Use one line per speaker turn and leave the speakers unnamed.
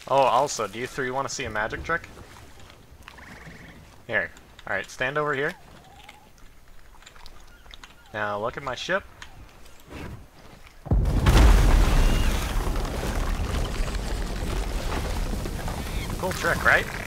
Oh, also, do you three want to see a magic trick? Here. Alright, stand over here. Now look at my ship. Cool trick, right?